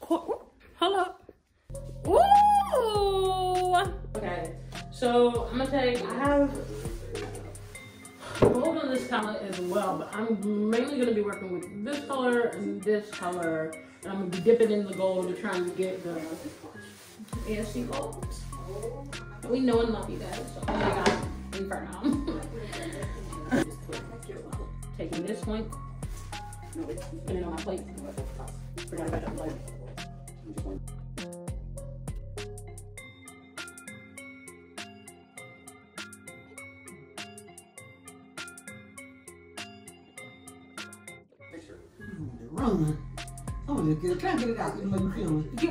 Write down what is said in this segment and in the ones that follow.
Hold up. Ooh. Okay, so I'm gonna take, I have gold on this palette as well, but I'm mainly gonna be working with this color and this color. And I'm gonna be dipping in the gold to try and get the ASU gold. We know and love you guys, so I got Inferno. Taking this point, putting it on my plate. Forgot about that plate. Run. I'm gonna get it. Try and get it out. You know you feeling.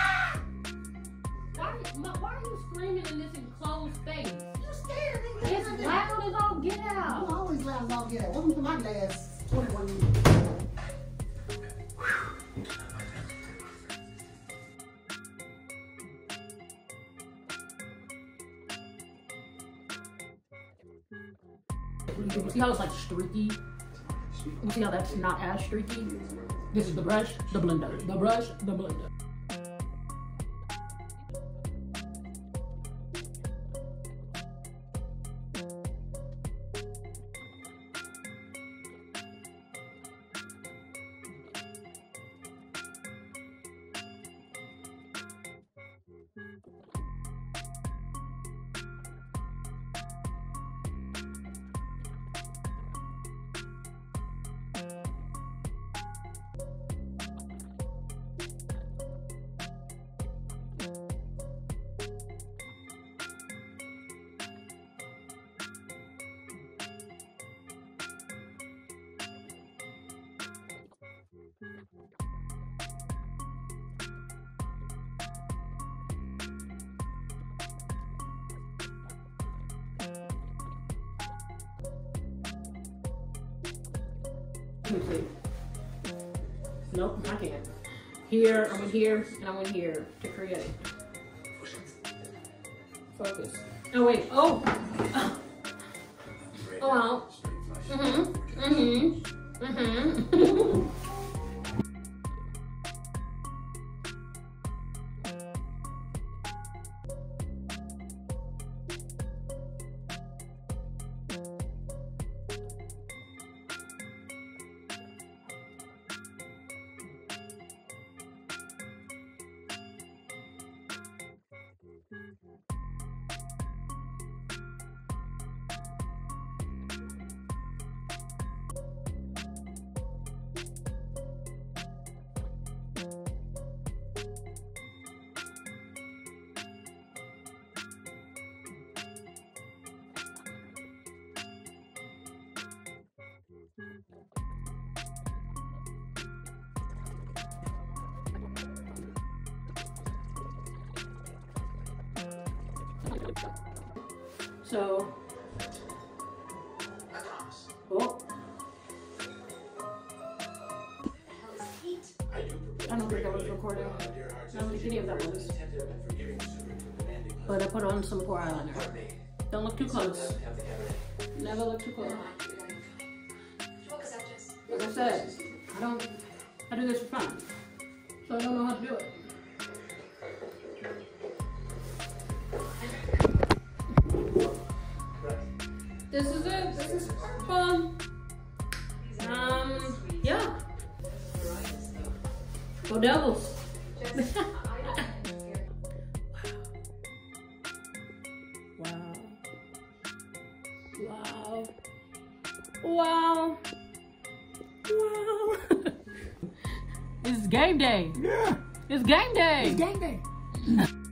Why are you screaming in this enclosed space? You scared of me. It's loud as all get out. I'm always loud as all get out. Welcome to my last 21 years. You see how it's like streaky? You see how that's not as streaky? This is the brush, the blender. The brush, the blender. Let me see. Nope, I can't. Here, I went here, and I went here to create. Focus. Oh wait, oh! Oh wow. So, oh. I don't think I was recording. I don't think any of that was. But I put on some poor eyeliner. Don't look too close. Never look too close. Like I said, I do this for fun. So I don't know how to do it. This is it. This is fun. Yeah. Go Devils. Wow. Wow. Wow. Wow. It's game day. Yeah. It's game day. It's game day.